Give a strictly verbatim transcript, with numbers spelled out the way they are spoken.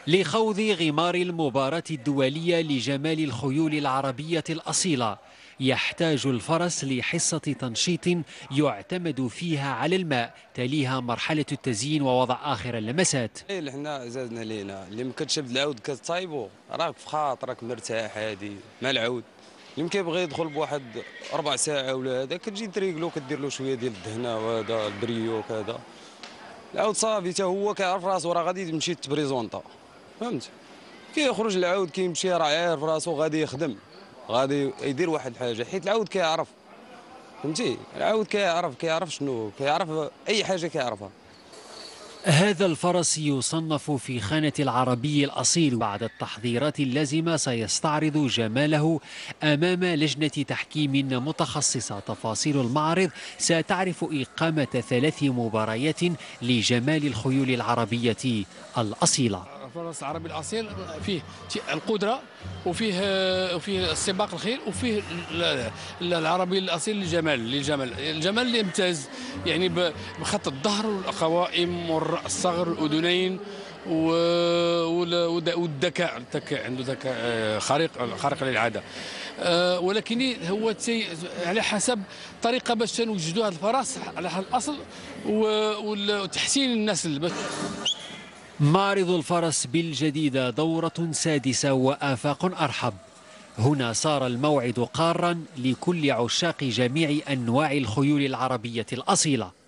لخوض غمار المباراة الدولية لجمال الخيول العربية الأصيلة يحتاج الفرس لحصة تنشيط يعتمد فيها على الماء، تليها مرحلة التزيين ووضع آخر اللمسات. اللي حنا زادنا لينا اللي ما كتشبد العود كتصايبو راك في خاطرك مرتاح هادي مع العود. اللي كيبغي يدخل بواحد ربع ساعة ولا هذا كتجي تريقلو كدير له شوية ديال الدهنة وهذا البريو كذا. العود صافي حتى هو كيعرف راسو راه غادي تمشي تبريزونطا، فهمت؟ كيخرج العود كيمشي راه عارف راسو غادي يخدم، غادي يدير واحد الحاجة حيت العود كيعرف، فهمتي؟ العود كيعرف كيعرف شنو كيعرف أي حاجة كيعرفها. هذا الفرس يصنف في خانة العربي الأصيل. بعد التحضيرات اللازمة سيستعرض جماله أمام لجنة تحكيم متخصصة. تفاصيل المعرض ستعرف إقامة ثلاث مباريات لجمال الخيول العربية الأصيلة. الفرس العربي الاصيل فيه القدره وفيه وفيه سباق الخيل وفيه العربي الاصيل للجمال للجمال الجمال اللي يمتاز يعني بخط الظهر والقوائم والراس الصغر والاذنين والذكاء الذكاء عنده ذكاء خارق خارق للعاده. ولكن هو على حسب الطريقه باش تنوجدوا هذا الفرس على الاصل وتحسين النسل. معرض الفرس بالجديدة دورة سادسة وآفاق أرحب. هنا صار الموعد قارا لكل عشاق جميع أنواع الخيول العربية الأصيلة.